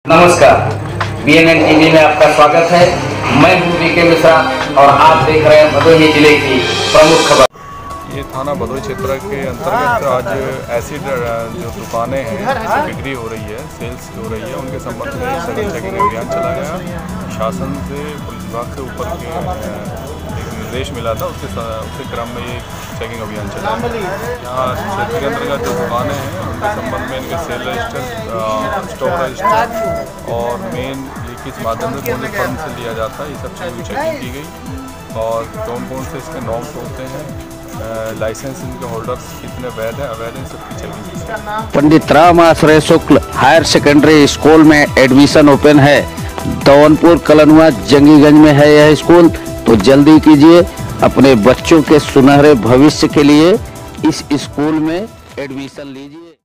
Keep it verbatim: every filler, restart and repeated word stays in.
नमस्कार, B N N TV में आपका स्वागत है। मैं हूं वी के मिश्रा और आप देख रहे हैं भदोही जिले की प्रमुख खबर। ये थाना भदोही क्षेत्र के अंतर्गत आज एसिड जो दुकानें हैं बिक्री हो रही है, सेल्स हो रही है, उनके संबंध में सघन चेकिंग अभियान चलाया गया। शासन से, पुलिस विभाग से ऊपर के एक निर्देश मिला था, उसके उसके क्रम में ये चेकिंग अभियान चला। यहाँ क्षेत्र के अंतर्गत जो दुकानें हैं उनके संबंध में इनके सेल रजिस्टर, स्टॉक रजिस्टर और मेन ये किस माध्यम से कौन से फंड से लिया जाता है, ये सब चीज़ों की चेकिंग की गई और कौन कौन से इसके नॉर्म्स होते हैं, लाइसेंस इनके होल्डर्स कितने वैध हैं अवैध हैं, सबकी checking. Pandit Ram Ashray Shukla higher secondary school में एडमिशन ओपन है। दौनपुर कलनुआ जंगीगंज में है यह स्कूल, तो जल्दी कीजिए, अपने बच्चों के सुनहरे भविष्य के लिए इस स्कूल में एडमिशन लीजिए।